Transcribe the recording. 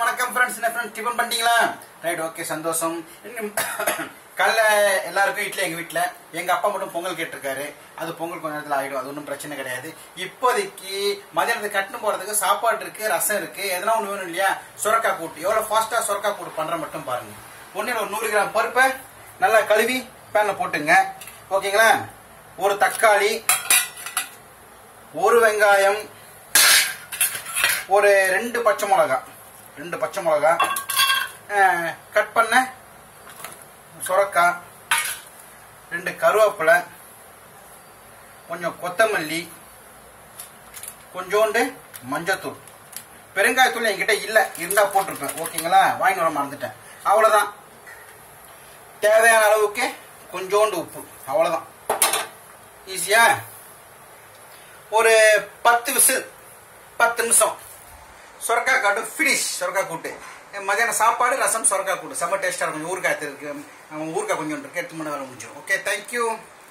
வணக்கம் ஃப்ரெண்ட்ஸ். என்ன friends tiffin பண்ணிட்டீங்களா? ரைட், ஓகே, சந்தோஷம். காலைல எல்லாருக்கும் இட்லி. எங்க வீட்டில் எங்க அப்பா மட்டும் பொங்கல் கேட்டிருக்காரு. அது பொங்கல் கொஞ்ச நேரத்தில் ஆயிடும், அது ஒன்றும் பிரச்சனை கிடையாது. இப்போதைக்கு மதியானத்துக்கு கட்டுன்னு போறதுக்கு சாப்பாடு இருக்கு, ரசம் இருக்கு, எதனா ஒன்று வேணும் இல்லையா? சுரக்காய் கூட்டு எவ்வளோ ஃபாஸ்டா சுரக்காய் கூட்டு பண்ற மட்டும் பாருங்க. ஒன்றில் ஒரு 100 கிராம் பருப்பை நல்லா கழுவி பேன்ல போட்டுங்க. ஓகேங்களா? ஒரு தக்காளி, ஒரு வெங்காயம், ஒரு 2 பச்சை மிளகாய், கட் பண்ண சுரக்காய், 2 கருவேப்பிலை, கொஞ்சம் கொத்தமல்லி, கொஞ்சோண்டு மஞ்சத்தூள். பெருங்காயத்தூள் என்கிட்ட இல்லை, இருந்தா போட்டிருப்பேன். ஓகேங்களா? வாங்கி வர மறந்துட்டேன். அவ்வளவுதான். தேவையான அளவுக்கு கொஞ்சோண்டு உப்பு, அவ்வளவுதான். ஈஸியா ஒரு 10 விசில், 10 நிமிஷம் சுரக்காய் காட்டு ஃபினிஷ். சுரக்காய் கூட்டு மதியானம் சாப்பாடு, ரசம், சுரக்காய் கூட்டு செம்ம டேஸ்டா இருக்கும். ஊறுகாய் இருக்கு, ஊறுகாய் கொஞ்சம் இருக்கு, 8 மணி நேரம் முடிஞ்சிடும். Okay, thank you.